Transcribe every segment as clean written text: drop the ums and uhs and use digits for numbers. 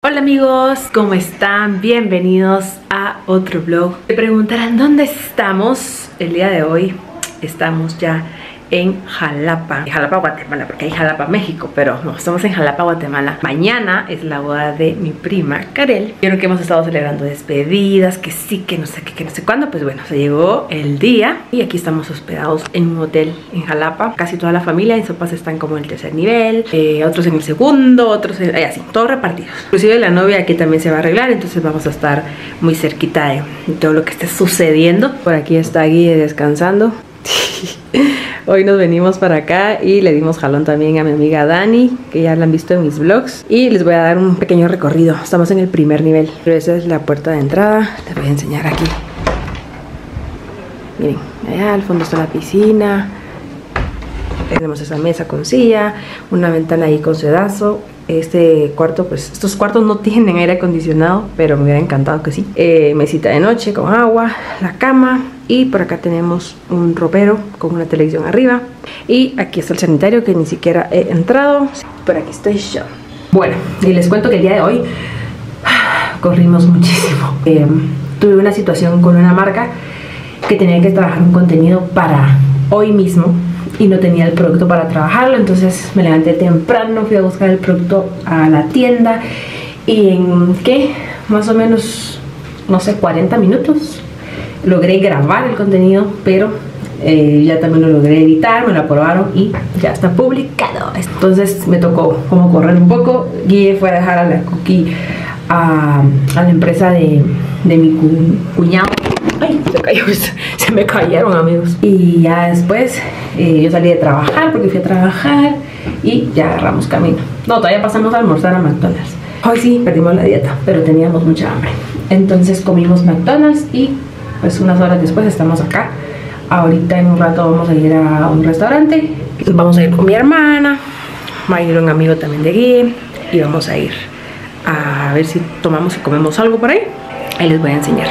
Hola amigos, ¿cómo están? Bienvenidos a otro vlog. Se preguntarán dónde estamos. El día de hoy estamos ya en Jalapa, Guatemala, porque hay Jalapa, México, pero no, estamos en Jalapa, Guatemala. Mañana es la boda de mi prima Karel. Vieron que hemos estado celebrando despedidas, que sí, que no sé qué, que no sé cuándo. Pues bueno, se llegó el día y aquí estamos hospedados en un hotel en Jalapa. Casi toda la familia, en sopas están como en el tercer nivel, otros en el segundo, otros así, todos repartidos. Inclusive la novia aquí también se va a arreglar, entonces vamos a estar muy cerquita de todo lo que esté sucediendo. Por aquí está Guille descansando. Hoy nos venimos para acá y le dimos jalón también a mi amiga Dani, que ya la han visto en mis vlogs. Y les voy a dar un pequeño recorrido. Estamos en el primer nivel, pero esa es la puerta de entrada. Les voy a enseñar aquí. Miren, allá al fondo está la piscina. Tenemos esa mesa con silla, una ventana ahí con sedazo. Este cuarto, pues estos cuartos no tienen aire acondicionado, pero me hubiera encantado que sí. Mesita de noche con agua, la cama. Y por acá tenemos un ropero con una televisión arriba. Y aquí está el sanitario que ni siquiera he entrado. Por aquí estoy yo. Bueno, y les cuento que el día de hoy corrimos muchísimo. Tuve una situación con una marca que tenía que trabajar un contenido para hoy mismo y no tenía el producto para trabajarlo. Entonces me levanté temprano, fui a buscar el producto a la tienda. Y en, ¿qué? Más o menos, no sé, 40 minutos logré grabar el contenido, pero ya también lo logré editar, me lo aprobaron y ya está publicado. Entonces me tocó como correr un poco. Guille fue a dejar a la Cookie a la empresa de mi cuñado. Ay, se cayó, se me cayeron, amigos. Y ya después yo salí de trabajar porque fui a trabajar y ya agarramos camino. No, todavía pasamos a almorzar a McDonald's. Hoy sí perdimos la dieta, pero teníamos mucha hambre. Entonces comimos McDonald's y pues unas horas después estamos acá. Ahorita en un rato vamos a ir a un restaurante. Vamos a ir con mi hermana. Va a ir un amigo también de Guille. Y vamos a ir a ver si tomamos y comemos algo por ahí. Ahí les voy a enseñar.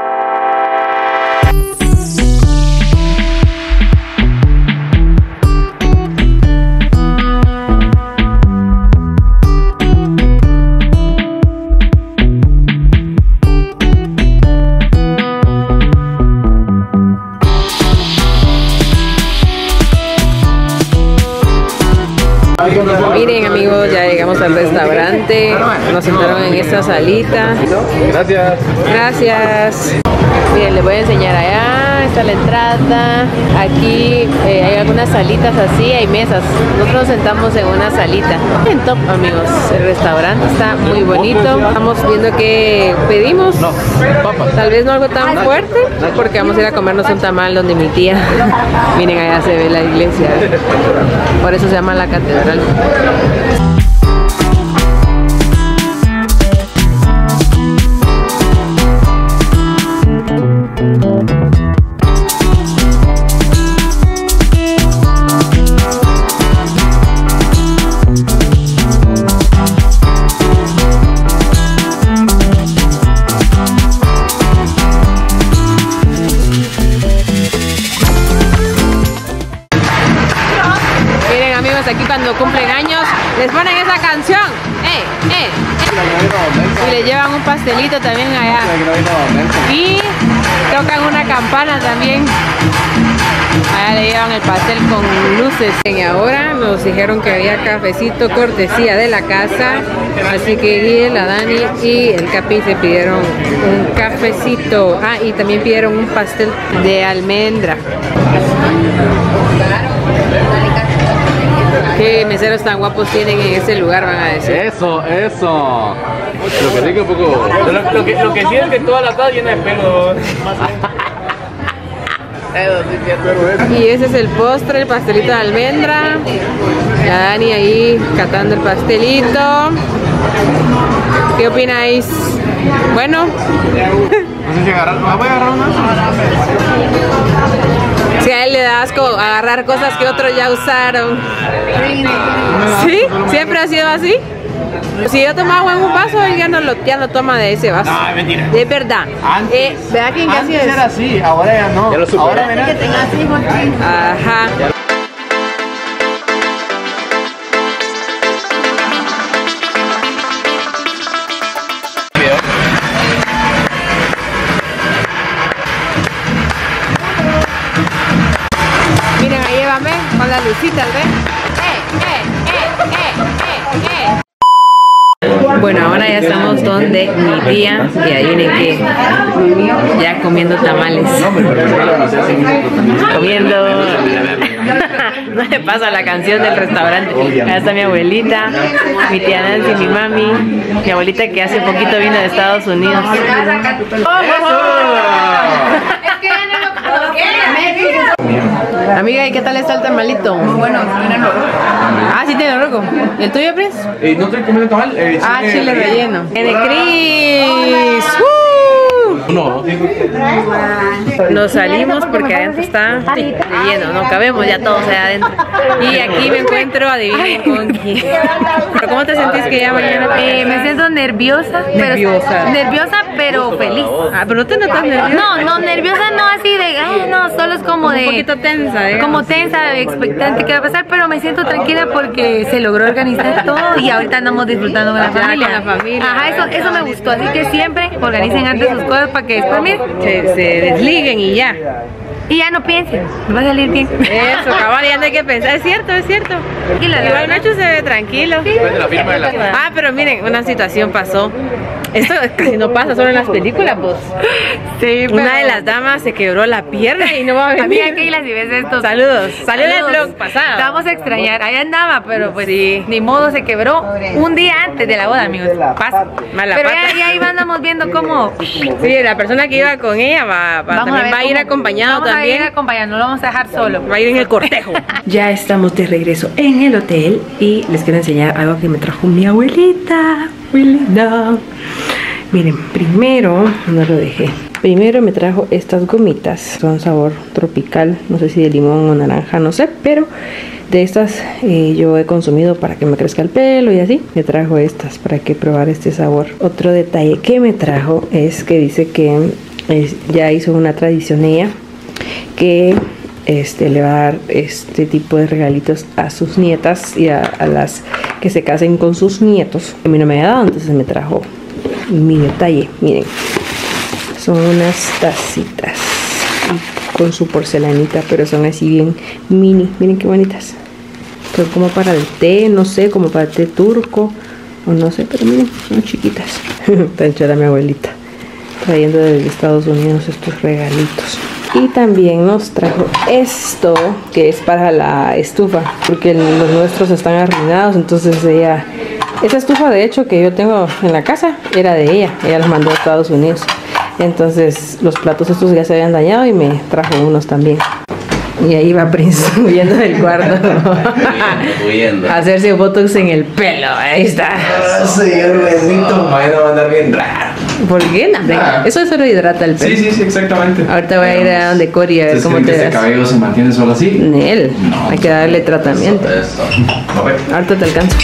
Miren amigos, ya llegamos al restaurante. Nos sentaron en esta salita. Gracias. Gracias. Miren, les voy a enseñar allá. Está la entrada. Aquí hay algunas salitas así, hay mesas. Nosotros nos sentamos en una salita. En top, amigos. El restaurante está muy bonito. Estamos viendo que pedimos. No, papas. Tal vez no algo tan fuerte, porque vamos a ir a comernos un tamal donde mi tía. Miren, allá se ve la iglesia. Por eso se llama la catedral. Aquí cuando cumplen años les ponen esa canción y le llevan un pastelito también allá y tocan una campana también. Allá le llevan el pastel con luces. Y ahora nos dijeron que había cafecito cortesía de la casa, así que Guille, la Dani y el Capi se pidieron un cafecito. Ah, y también pidieron un pastel de almendra. Qué meseros tan guapos tienen en ese lugar, van a decir. Eso. Lo que digo un poco. Lo que sí es que toda la tarde llena de pelos. Y ese es el postre, el pastelito de almendra. La Dani ahí catando el pastelito. ¿Qué opináis? Bueno. No sé si agarrar. ¿Voy a agarrar una? Si a él le da asco agarrar cosas que otros ya usaron. ¿Sí? ¿Siempre ha sido así? Si yo tomaba agua en un vaso, él ya no toma de ese vaso. No, es mentira. Es verdad. ¿Verdad que casi Antes era así, ahora ya no. Ya lo superé. Ahora que tenga así, ajá. lucita, ¿ves? Bueno, ahora ya estamos donde mi tía, y adivinen que ya comiendo tamales. Comiendo. No le pasa la canción del restaurante. Allá está mi abuelita, mi tía Nancy, mi mami, mi abuelita que hace poquito vino de Estados Unidos. Amiga, ¿y qué tal está el tamalito? Muy bueno, tiene rojo. Ah, sí tiene rojo. ¿Y el tuyo, Prince? No estoy comiendo tamal. Chile relleno. ¡Tiene Cris! No. Nos salimos porque adentro está lleno, no cabemos ya todos allá adentro. Y aquí me encuentro, adivinen con quién. ¿Pero cómo te sentís que ya mañana? Me siento nerviosa. Nerviosa, pero feliz. Ah, pero no te notas nerviosa. No, nerviosa no así de, no, solo es como de... Un poquito tensa, digamos. Como tensa, expectante que va a pasar, pero me siento tranquila porque se logró organizar todo y ahorita andamos disfrutando con la familia. Con la familia. Ajá, eso me gustó, así que siempre organicen antes sus cosas para que después se desliguen y ya. Y ya no piensen, va a salir bien. Eso, cabal, ya no hay que pensar, es cierto. Igual Nacho se ve tranquilo. Ah, pero miren, una situación pasó. Esto casi no pasa solo en las películas, pues. Sí, pero... Una de las damas se quebró la pierna y no va a venir. Amiga, Keila, si ves esto. Saludos. Salió en el vlog pasado. Te vamos a extrañar. Ahí andaba, pero pues sí, ni modo, se quebró un día antes de la boda, amigos. Pasa. Pero ya ahí andamos viendo cómo. Sí, la persona que iba con ella también va a ir acompañado también. Va a ir acompañado, no lo vamos a dejar solo. Va a ir en el cortejo. Ya estamos de regreso en el hotel y les quiero enseñar algo que me trajo mi abuelita. Miren, primero, no lo dejé. Primero me trajo estas gomitas, son sabor tropical, no sé si de limón o naranja, no sé, pero de estas yo he consumido para que me crezca el pelo y así. Me trajo estas para que probar este sabor. Otro detalle que me trajo es que dice que ya hizo una tradición ella, que le va a dar este tipo de regalitos a sus nietas y a las que se casen con sus nietos. A mí no me había dado, entonces me trajo mi detalle. Miren, son unas tacitas con su porcelanita, pero son así bien mini. Miren qué bonitas. Son como para el té, no sé, como para el té turco o no sé, pero miren, son chiquitas. Tan chula mi abuelita trayendo desde Estados Unidos estos regalitos. Y también nos trajo esto, que es para la estufa, porque los nuestros están arruinados. Entonces esa estufa de hecho que yo tengo en la casa era de ella los mandó a Estados Unidos. Entonces los platos estos ya se habían dañado y me trajo unos también. Y ahí va Prince huyendo del cuarto. Huyendo. A hacerse botox en el pelo. Ahí está. Sí, el huesito. Bueno, va a andar bien raro. ¿Por qué? Eso solo hidrata el pelo. Sí, exactamente. Ahorita voy a ir a donde Cori a ver cómo te ves. ¿Este cabello se mantiene solo así? Nel, no, hay que darle tratamiento. Ahorita te alcanzo.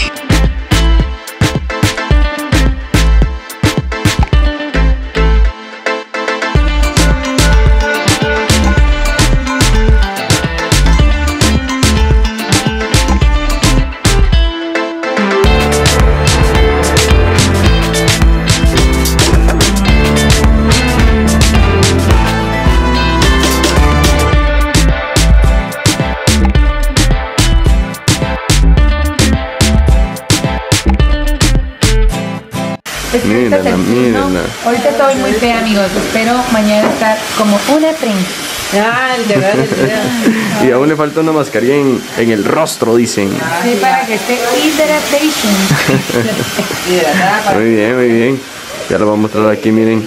Mírenla. Ahorita estoy muy fea, amigos. Espero mañana estar como una princesa. Ah, el de verdad. Y aún le falta una mascarilla en el rostro, dicen. Sí, para que esté hidratation. Muy bien. Ya lo voy a mostrar aquí, miren.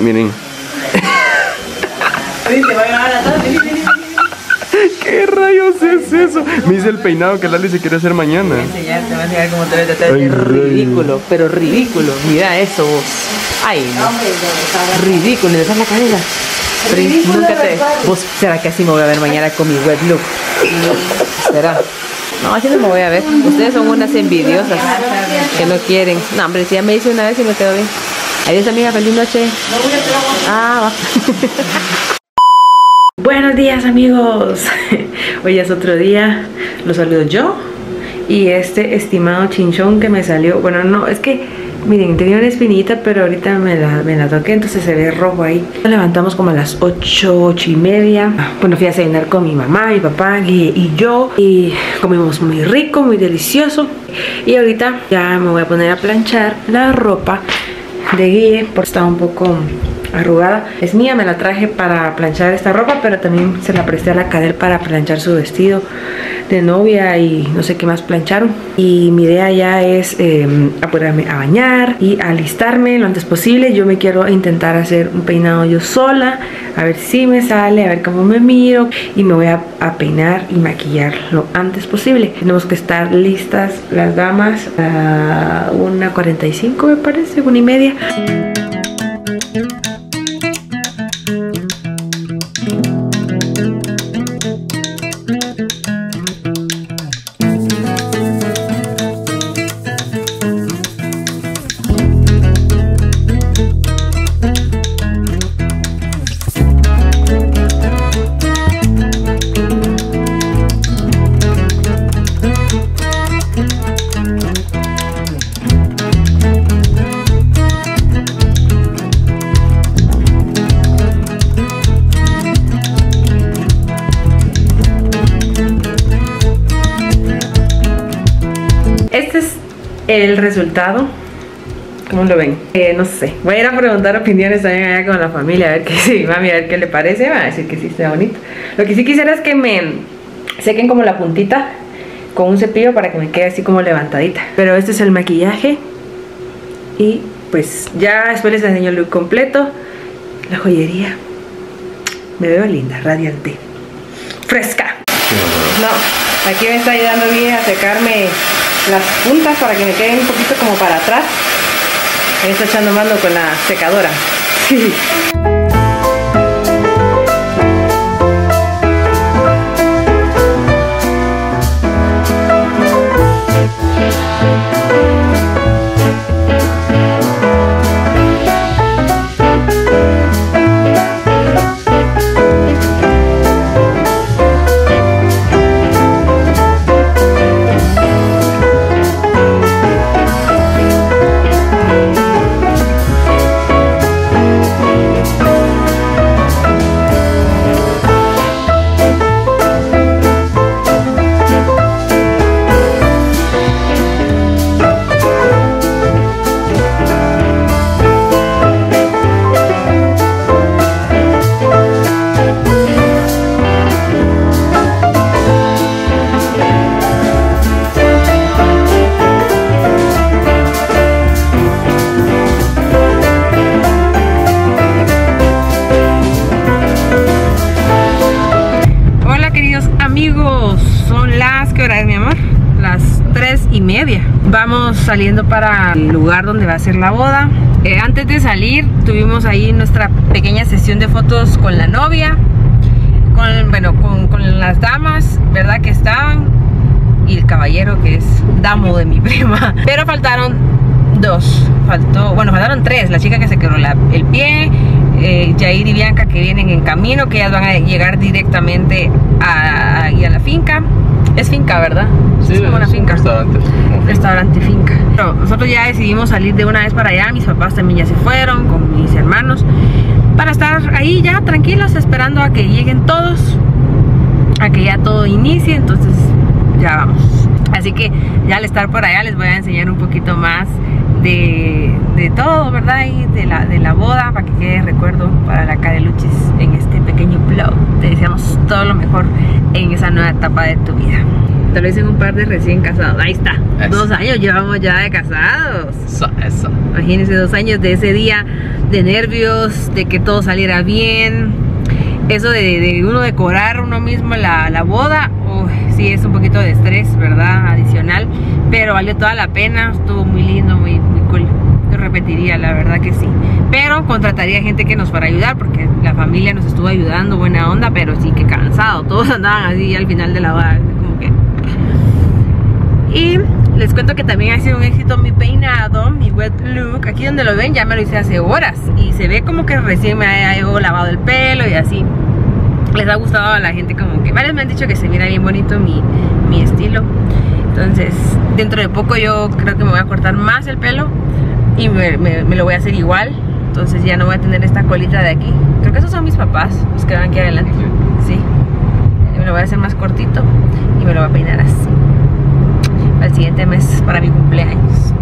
¿Qué rayos es eso? Me hice el peinado que Lali se quiere hacer mañana. Te va a enseñar cómo te ves detrás. Es ridículo, pero ridículo. Mira eso vos. Ay, no. Ridículo, le das la cabeza. Nunca te... ¿Vos será que así me voy a ver mañana con mi web look? ¿Será? No, así no me voy a ver. Ustedes son unas envidiosas que no quieren. No, hombre, si ya me hice una vez y me quedo bien. Adiós, amiga, feliz noche. Ah, va. Buenos días, amigos. Hoy es otro día. Los saludo yo y este estimado chinchón que me salió. Bueno, no, es que Miren, tenía una espinita, pero ahorita me la toqué, entonces se ve rojo ahí. Nos levantamos como a las 8:30. Bueno, fui a cenar con mi mamá, mi papá y yo. Y comimos muy rico, muy delicioso. Y ahorita ya me voy a poner a planchar la ropa de Guille, porque está un poco arrugada. Es mía, me la traje para planchar esta ropa, pero también se la presté a la Cadel para planchar su vestido de novia y no sé qué más plancharon. Y mi idea ya es apurarme a bañar y alistarme lo antes posible. Yo me quiero intentar hacer un peinado yo sola, a ver si me sale, a ver cómo me miro, y me voy a peinar y maquillar lo antes posible. Tenemos que estar listas las damas a 1:45, me parece, 1:30. Este es el resultado. ¿Cómo lo ven? No sé. Voy a ir a preguntar opiniones también allá con la familia, a ver qué sí, mami, a ver qué le parece. Va a decir que sí está bonito. Lo que sí quisiera es que me sequen como la puntita con un cepillo para que me quede así como levantadita. Pero este es el maquillaje. Y pues ya después les enseño el look completo. La joyería. Me veo linda, radiante, fresca. No, aquí me está ayudando bien a secarme las puntas para que me queden un poquito como para atrás. Ahí está echando mano con la secadora. Sí. Las 3:30. Vamos saliendo para el lugar donde va a ser la boda. Antes de salir tuvimos ahí nuestra pequeña sesión de fotos con la novia, con las damas, ¿verdad? Que estaban, y el caballero que es damo de mi prima. Pero faltaron dos, faltaron tres. La chica que se quebró el pie, Jair y Bianca, que vienen en camino, que ellas van a llegar directamente a la finca. Es finca, ¿verdad? Sí, es como una finca. Restaurante finca. Pero nosotros ya decidimos salir de una vez para allá. Mis papás también ya se fueron con mis hermanos, para estar ahí ya tranquilos, esperando a que lleguen todos, a que ya todo inicie. Entonces ya vamos. Así que ya al estar por allá les voy a enseñar un poquito más de todo, ¿verdad? Y de la boda, para que quede recuerdo para la Cadeluchis en este pequeño vlog. Te deseamos todo lo mejor en esa nueva etapa de tu vida. Tal vez en un par de recién casados. Ahí está, eso. 2 años llevamos ya de casados. Eso. Imagínense, 2 años de ese día, de nervios, de que todo saliera bien. Eso de uno decorar uno mismo la boda, sí es un poquito de estrés, ¿verdad? Adicional, pero valió toda la pena. Estuvo muy lindo, muy cool. Yo repetiría, la verdad que sí. Pero contrataría gente que nos fuera a ayudar, porque la familia nos estuvo ayudando, buena onda, pero sí que cansado. Todos andaban así al final de la boda, como que... Y les cuento que también ha sido un éxito mi peinado, mi wet look. Aquí donde lo ven ya me lo hice hace horas y se ve como que recién me he lavado el pelo y así. Les ha gustado a la gente, como que varios me han dicho que se mira bien bonito mi estilo. Entonces dentro de poco yo creo que me voy a cortar más el pelo y me lo voy a hacer igual. Entonces ya no voy a tener esta colita de aquí. Creo que esos son mis papás, los que van aquí adelante. Sí. Y me lo voy a hacer más cortito y me lo voy a peinar así. Para el siguiente mes, para mi cumpleaños.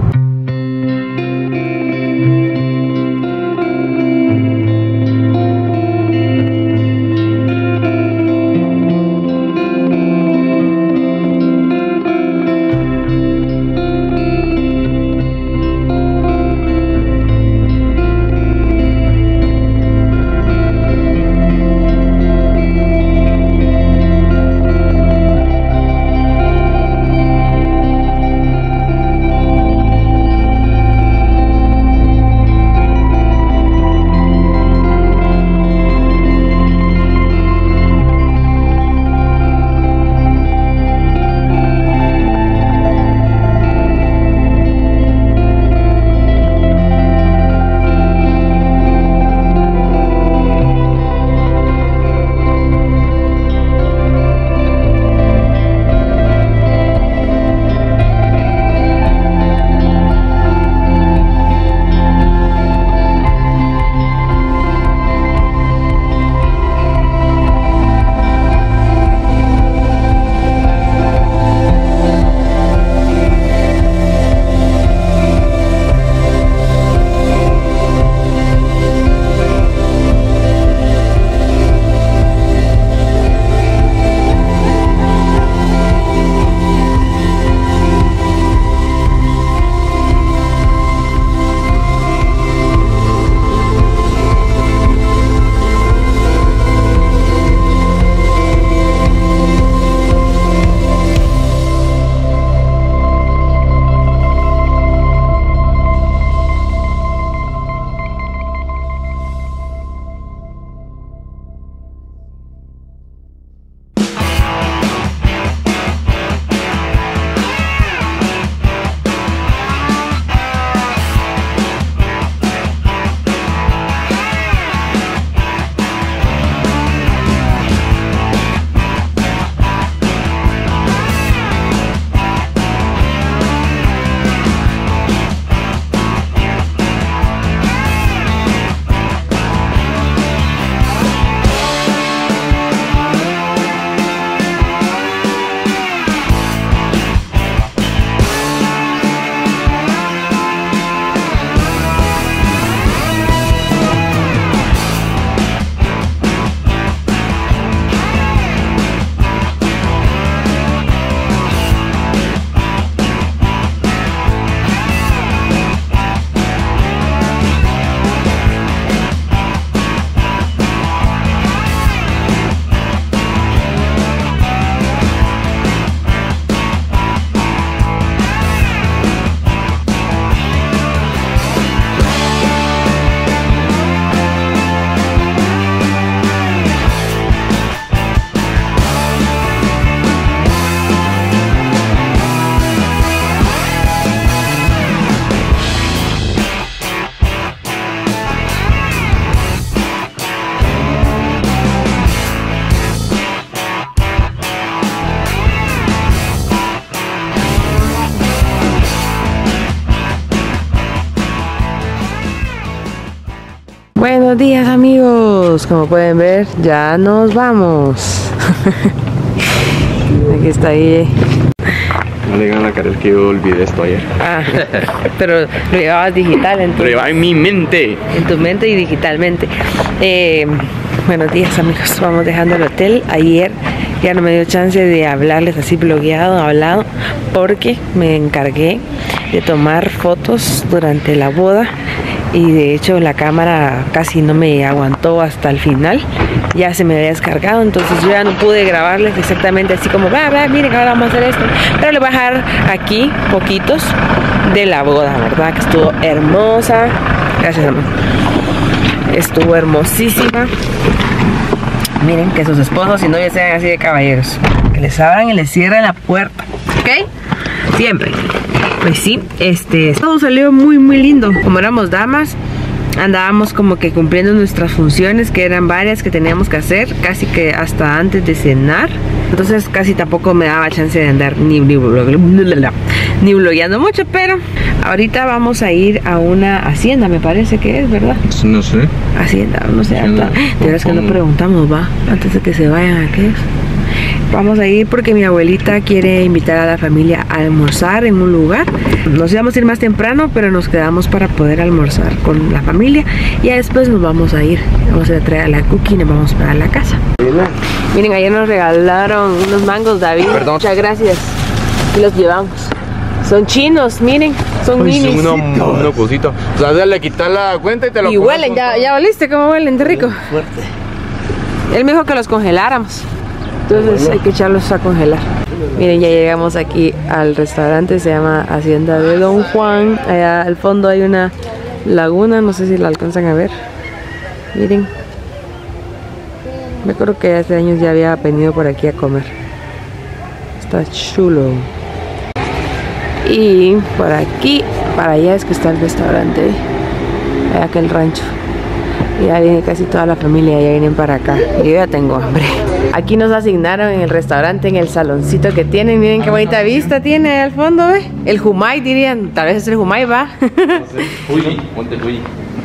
Buenos días amigos, como pueden ver ya nos vamos. Aquí está ahí. No le digan a Karel que yo olvidé esto ayer. Ah, pero lo llevabas digital entonces. Lo llevaba en mi mente. En tu mente y digitalmente. Buenos días amigos, vamos dejando el hotel. Ayer ya no me dio chance de hablarles así hablado, porque me encargué de tomar fotos durante la boda. Y de hecho la cámara casi no me aguantó hasta el final, ya se me había descargado, entonces yo ya no pude grabarles exactamente así como miren ahora vamos a hacer esto, pero les voy a dejar aquí poquitos de la boda, verdad que estuvo hermosa. Gracias amor, estuvo hermosísima. Miren que sus esposos y novios sean así de caballeros, que les abran y les cierren la puerta, ¿ok? Siempre. Pues sí, todo salió muy lindo. Como éramos damas, andábamos como que cumpliendo nuestras funciones, que eran varias que teníamos que hacer, casi que hasta antes de cenar. entonces casi tampoco me daba chance de andar ni blogueando mucho, pero ahorita vamos a ir a una hacienda, me parece que es, ¿verdad? No sé. Hacienda, no sé, de verdad que no preguntamos, va, antes de que se vayan a qué. Vamos a ir porque mi abuelita quiere invitar a la familia a almorzar en un lugar. Nos íbamos a ir más temprano, pero nos quedamos para poder almorzar con la familia. Y ya después nos vamos a ir. Vamos a traer a la cookie y nos vamos para la casa. Miren, ayer nos regalaron unos mangos, David. Perdón. Muchas gracias. Y los llevamos. Son chinos, miren. Son minis. Una cosita. O sea, le quitas la cuenta y te lo Y huelen, ya oliste cómo huelen de rico. Fuerte. Él me dijo que los congeláramos. Entonces hay que echarlos a congelar. Miren, ya llegamos aquí al restaurante, se llama Hacienda de Don Juan. Allá al fondo hay una laguna, no sé si la alcanzan a ver. Miren. Me acuerdo que hace años ya había venido por aquí a comer. Está chulo. Y por aquí, para allá es que está el restaurante. Allá que el rancho. Y ya viene casi toda la familia, ya vienen para acá. Y yo ya tengo hambre. Aquí nos asignaron en el restaurante, en el saloncito que tienen. Miren qué bonita vista tiene al fondo, ¿ve? El Humay dirían, tal vez es el Humay, va. Monte Fuji.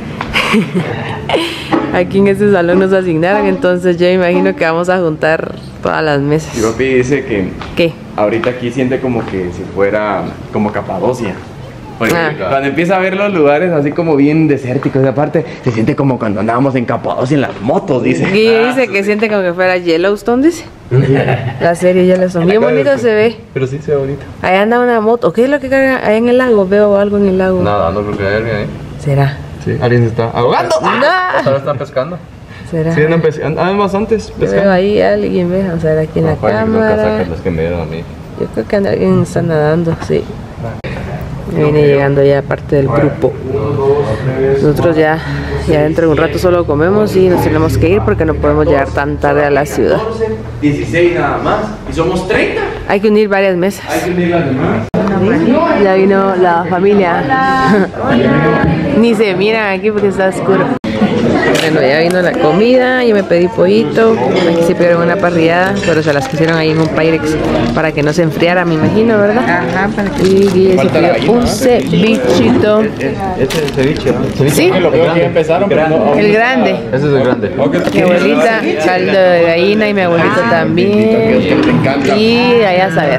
Aquí en este salón nos asignaron, entonces yo imagino que vamos a juntar todas las mesas. Y papi dice que ¿qué? ahorita aquí siente como que si fuera como Capadocia. Porque cuando empieza a ver los lugares así como bien desérticos, y aparte se siente como cuando andábamos en Capadocia en las motos, dice. Y dice que siente como que fuera Yellowstone, dice. La serie Yellowstone. Bien bonito se ve. Pero sí se ve bonito. Ahí anda una moto. ¿Qué es lo que carga ahí en el lago? Veo algo en el lago. Nada, no creo que haya alguien ahí. ¿Será? Sí, alguien se está ahogando. No. Están pescando. ¿Será? Sí, andan pescando. Además antes pescando. Veo ahí a alguien, ve. Vamos a ver aquí en la cámara. Los que me dieron a mí. Yo creo que alguien está nadando, sí. Viene llegando ya parte del grupo. Nosotros ya dentro de un rato solo comemos y nos tenemos que ir porque no podemos llegar tan tarde a la ciudad. 16 nada más. Y somos 30. Hay que unir varias mesas. Hay que unir las demás. Ya vino la familia. Ni se miran aquí porque está oscuro. Bueno, ya vino la comida, yo me pedí pollito, aquí se pidieron una parrillada, pero se las pusieron ahí en un Pyrex para que no se enfriara, me imagino, ¿verdad? Ajá, para que... Y Guille se pidió un cevichito. Este es ceviche, ¿no? ¿Sí? Lo que empezaron, el grande. Ese es el grande. Mi abuelita, caldo de gallina y mi abuelito también. Y allá a saber.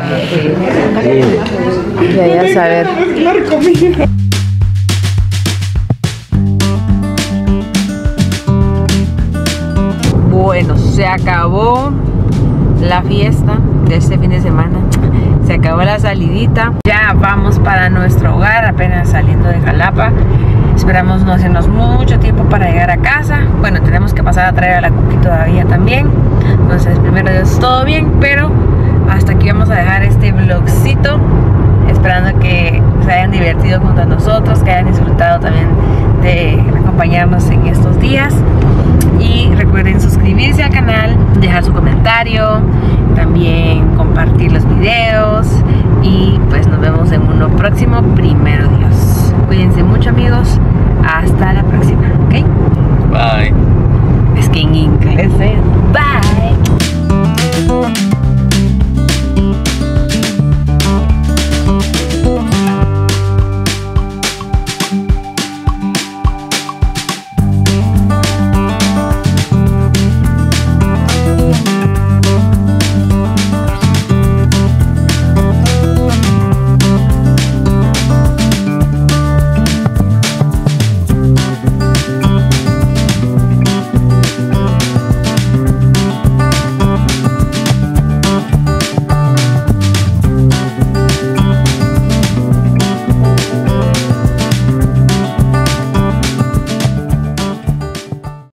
Y allá a saber. Bueno, se acabó la fiesta de este fin de semana. Se acabó la salidita. Ya vamos para nuestro hogar, apenas saliendo de Jalapa. Esperamos no hacernos mucho tiempo para llegar a casa. Bueno, tenemos que pasar a traer a la cookie todavía también. Entonces, primero Dios, todo bien, pero hasta aquí vamos a dejar este vlogcito. Esperando que se hayan divertido junto a nosotros, que hayan disfrutado también de acompañarnos en estos días. Y recuerden suscribirse al canal, dejar su comentario, también compartir los videos. Y pues nos vemos en uno próximo, primero Dios. Cuídense mucho, amigos. Hasta luego.